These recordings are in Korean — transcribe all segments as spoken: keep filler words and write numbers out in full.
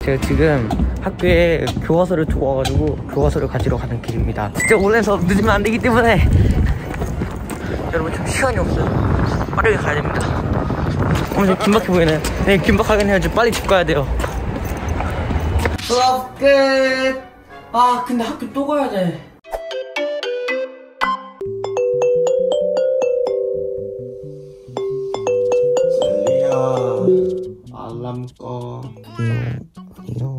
제가 지금 학교에 교과서를 두고 와가지고 교과서를 가지러 가는 길입니다. 진짜 온라인 수업 늦으면 안 되기 때문에 여러분 좀 시간이 없어요. 빠르게 가야 됩니다. 오늘 좀 긴박해 보이네. 네, 긴박하긴 해야지. 빨리 집 가야 돼요. 수업 끝. 아 근데 학교 또 가야 돼. 셀리야 알람 꺼. 이거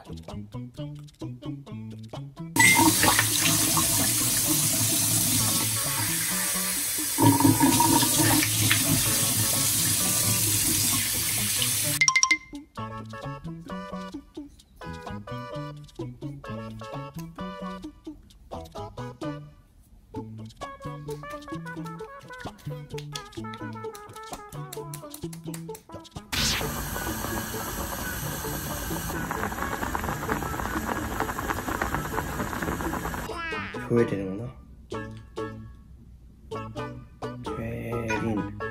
줘야 되는구나. 죄린.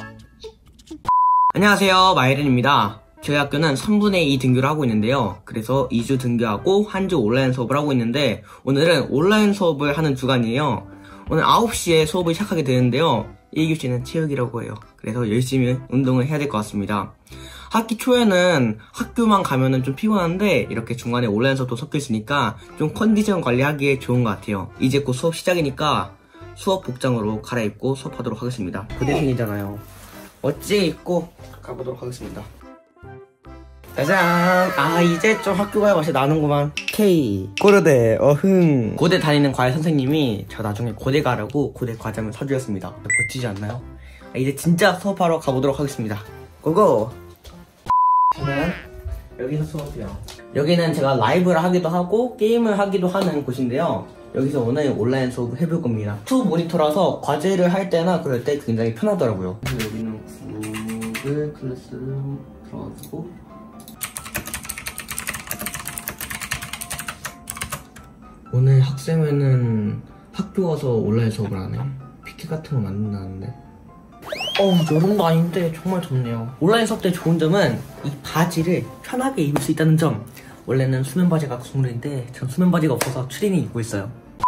안녕하세요, 마이린입니다. 저희 학교는 삼분의 이 등교를 하고 있는데요. 그래서 이 주 등교하고 한 주 온라인 수업을 하고 있는데 오늘은 온라인 수업을 하는 주간이에요. 오늘 아홉 시에 수업을 시작하게 되는데요. 일 교시는 체육이라고 해요. 그래서 열심히 운동을 해야 될 것 같습니다. 학기 초에는 학교만 가면은 좀 피곤한데 이렇게 중간에 온라인 수업도 섞여 있으니까 좀 컨디션 관리하기에 좋은 것 같아요. 이제 곧 수업 시작이니까 수업 복장으로 갈아입고 수업하도록 하겠습니다. 부대생이잖아요. 어찌 입고 가보도록 하겠습니다. 짜잔! 아 이제 좀 학교 가야 맛이 나는구만. K 고려대 어흥. 고대 다니는 과외 선생님이 저 나중에 고대 가라고 고대 과잠을 사주셨습니다. 멋지지 않나요? 아, 이제 진짜 수업하러 가보도록 하겠습니다. 고고! 저는 여기서 수업해요. 여기는 제가 라이브를 하기도 하고 게임을 하기도 하는 곳인데요. 여기서 오늘 온라인 수업을 해볼 겁니다. 투 모니터라서 과제를 할 때나 그럴 때 굉장히 편하더라고요. 그래서 여기는 구글 클래스룸 들어가지고 오늘 학생회는 학교 가서 온라인 수업을 하네. 피티 같은 거 만든다는데. 어우 여름도 아닌데 정말 좋네요. 온라인 수업 때 좋은 점은 이 바지를 편하게 입을 수 있다는 점. 원래는 수면 바지가 국룰인데 전 수면 바지가 없어서 추리닝 입고 있어요.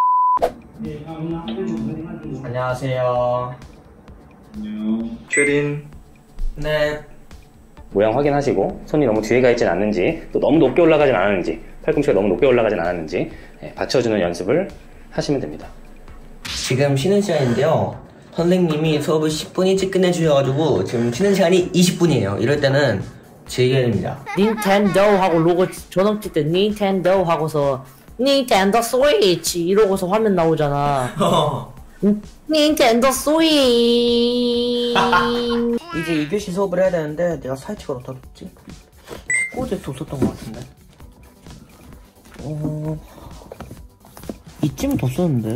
안녕하세요. 안녕. 추린. 네. 모양 확인하시고 손이 너무 뒤에 가 있진 않는지 또 너무 높게 올라가진 않았는지 팔꿈치가 너무 높게 올라가진 않았는지 네, 받쳐주는 연습을 하시면 됩니다. 지금 쉬는 시간인데요. 선생님이 수업을 십 분 일찍 끝내주셔가지고 지금 쉬는 시간이 이십 분이에요. 이럴 때는 즐겨야 됩니다. 닌텐도 하고 로고 전원 찍때 닌텐도 하고서 닌텐도 스위치 이러고서 화면 나오잖아. 닌텐도 스위치. 이제 이 교시 수업을 해야 되는데 내가 사이트가 어디다 뒀지? 책꽂이도 없었던 것 같은데. 어... 이쯤 뒀었는데.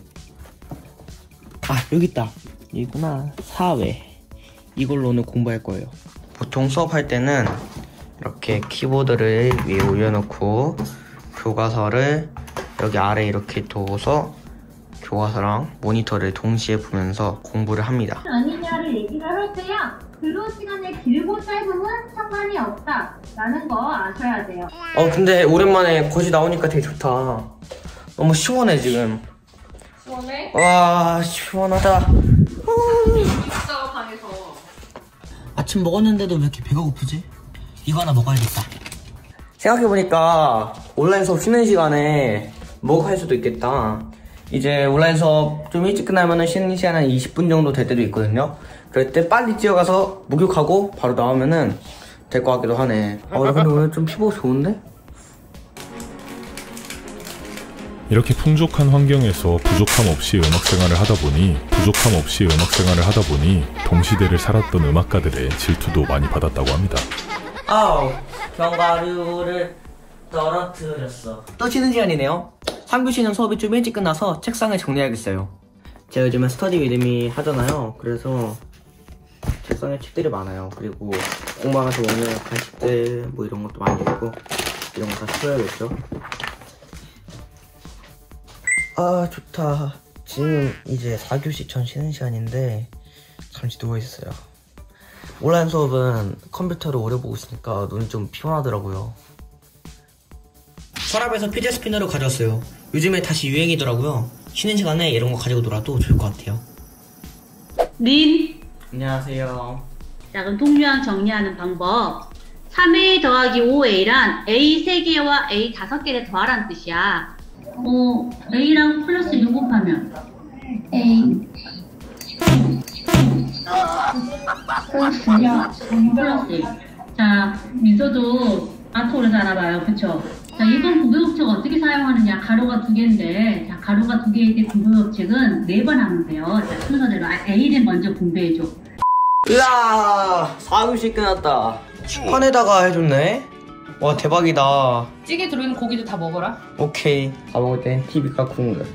아 여기 있다. 여기구나. 사회. 이걸로 오늘 공부할 거예요. 보통 수업할 때는 이렇게 키보드를 위에 올려놓고 교과서를 여기 아래 이렇게 둬서 교과서랑 모니터를 동시에 보면서 공부를 합니다. 아니냐를 얘기를 할 때야 근로 시간이 길고 짧음은 상관이 없다 라는 거 아셔야 돼요. 어 근데 오랜만에 거시 나오니까 되게 좋다. 너무 시원해 지금. 시원해? 와 시원하다. 이따가 방에서 아침 먹었는데도 왜 이렇게 배가 고프지? 이거 하나 먹어야겠다. 생각해보니까 온라인 수업 쉬는 시간에 뭐가 할 수도 있겠다. 이제 온라인 수업 좀 일찍 끝나면은 쉬는 시간 한 이십 분 정도 될 때도 있거든요. 그럴 때 빨리 뛰어가서 목욕하고 바로 나오면은 될 것 같기도 하네. 어 근데 오늘 좀 피부 좋은데? 이렇게 풍족한 환경에서 부족함 없이 음악 생활을 하다 보니 부족함 없이 음악 생활을 하다 보니 동시대를 살았던 음악가들의 질투도 많이 받았다고 합니다. 아우 견과류를 떨어뜨렸어. 또 쉬는 시간이네요. 삼 교시는 수업이 좀 일찍 끝나서 책상을 정리해야겠어요. 제가 요즘에 스터디 위드미 하잖아요. 그래서 책상에 책들이 많아요. 그리고 공방에서 오는 간식들 뭐 이런 것도 많이 있고 이런 거 다 치워야겠죠. 아 좋다. 지금 이제 사 교시 전 쉬는 시간인데 잠시 누워있어요. 온라인 수업은 컴퓨터를 오래 보고 있으니까 눈이 좀 피곤하더라고요. 서랍에서 피제 스피너를 가져왔어요. 요즘에 다시 유행이더라고요. 쉬는 시간에 이런 거 가지고 놀아도 좋을 것 같아요. 린. 안녕하세요. 자, 그럼 통유형 정리하는 방법. 삼 에이 더하기 오 에이란 A 세 개와 A 다섯 개를 더하라는 뜻이야. 어, A랑 플러스 육 곱하면 A 플러스 일. 자, 민서도 아토를 알아봐요. 그쵸? 자, 이번 부부법칙 어떻게 사용하느냐. 가로가 두 개인데, 자, 가로가 두 개일 때 부부법칙은 네 번 하면 돼요. 자, 순서대로 A를 먼저 분배해줘. 으아! 사 교시 끝났다. 판에다가 해줬네? 와, 대박이다. 찌개 들어있는 고기도 다 먹어라. 오케이. 밥 먹을 땐 티비가 국물.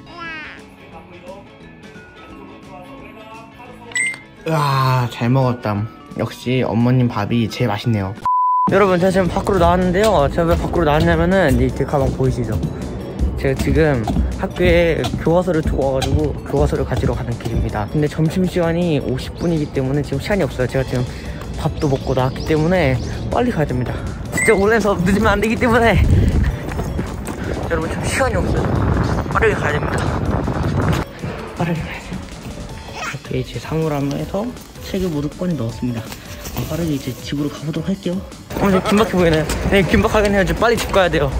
으아, 잘 먹었다. 역시 어머님 밥이 제일 맛있네요. 여러분, 제가 지금 밖으로 나왔는데요. 제가 왜 밖으로 나왔냐면은 이 제 가방 보이시죠? 제가 지금 학교에 교과서를 두고 와가지고 교과서를 가지러 가는 길입니다. 근데 점심시간이 오십 분이기 때문에 지금 시간이 없어요. 제가 지금 밥도 먹고 나왔기 때문에 빨리 가야 됩니다. 진짜 온라인 수업 늦으면 안 되기 때문에 여러분, 지금 시간이 없어요. 빠르게 가야 됩니다. 빠르게 가야 돼요. 이렇게 제 사물함에서 책을 모두 꺼내 넣었습니다. 아, 빠르게 이제 집으로 가보도록 할게요. 어, 네, 긴박해 보이네. 네, 긴박하긴 해요. 지금 빨리 집 가야 돼요.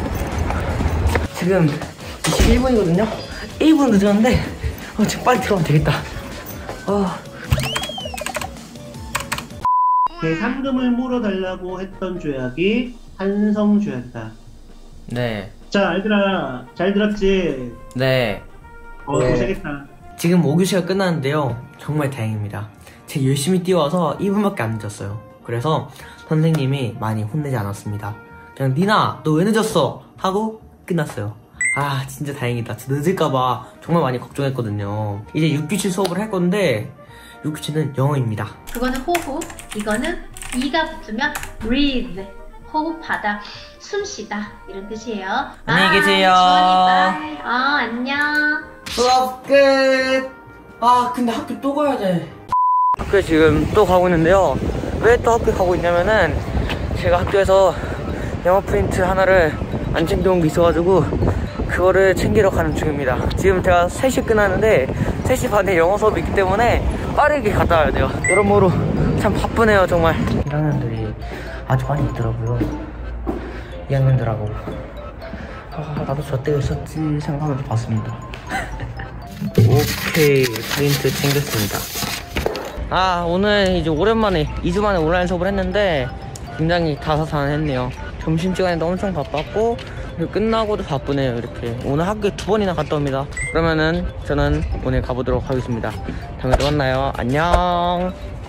지금 이십일 분이거든요? 일 분 늦었는데 어, 지금 빨리 들어가면 되겠다. 어. 대상금을 물어달라고 했던 조약이 한성조약이다. 네. 자, 얘들아, 잘 들었지? 네. 어, 네. 고생했다. 지금 오 교시가 끝났는데요. 정말 다행입니다. 제가 열심히 뛰어와서 일 분밖에 안 늦었어요. 그래서 선생님이 많이 혼내지 않았습니다. 그냥 니나 너 왜 늦었어? 하고 끝났어요. 아, 진짜 다행이다. 저 늦을까봐 정말 많이 걱정했거든요. 이제 육 교시 수업을 할 건데 육 교시는 영어입니다. 그거는 호흡, 이거는 이가 붙으면 breathe, 호흡하다, 숨쉬다 이런 뜻이에요. 안녕히 계세요. 아, 주원이 어, 안녕. 수업 끝. 아, 근데 학교 또 가야 돼. 학교에 지금 또 가고 있는데요. 왜 또 학교에 가고 있냐면은 제가 학교에서 영어 프린트 하나를 안 챙겨온 게 있어가지고 그거를 챙기러 가는 중입니다. 지금 제가 세 시 끝나는데 세 시 반에 영어 수업이 있기 때문에 빠르게 갔다 와야 돼요. 여러모로 참 바쁘네요, 정말. 일 학년들이 아주 많이 있더라고요. 이 학년들하고. 아, 나도 저 때 있었지 생각하면서 봤습니다. 오케이, 프린트 챙겼습니다. 아, 오늘 이제 오랜만에 이 주 만에 온라인 수업을 했는데 굉장히 다사다난했네요. 점심시간에도 엄청 바빴고 그리고 끝나고도 바쁘네요. 이렇게 오늘 학교에 두 번이나 갔다 옵니다. 그러면은 저는 오늘 가보도록 하겠습니다. 다음에 또 만나요. 안녕.